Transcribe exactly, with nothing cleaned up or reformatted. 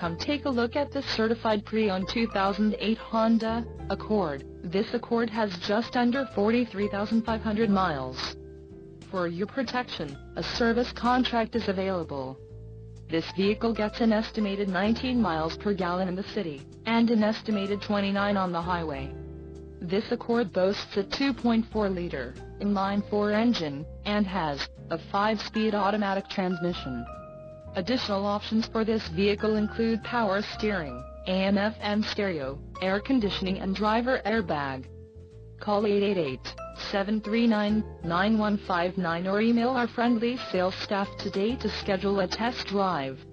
Come take a look at this certified pre-owned two thousand eight Honda Accord. This Accord has just under forty-three thousand five hundred miles. For your protection, a service contract is available. This vehicle gets an estimated nineteen miles per gallon in the city, and an estimated twenty-nine on the highway. This Accord boasts a two point four liter inline-four engine, and has a five-speed automatic transmission. Additional options for this vehicle include power steering, A M F M stereo, air conditioning and driver airbag. Call eight eight eight, seven three nine, nine one five nine or email our friendly sales staff today to schedule a test drive.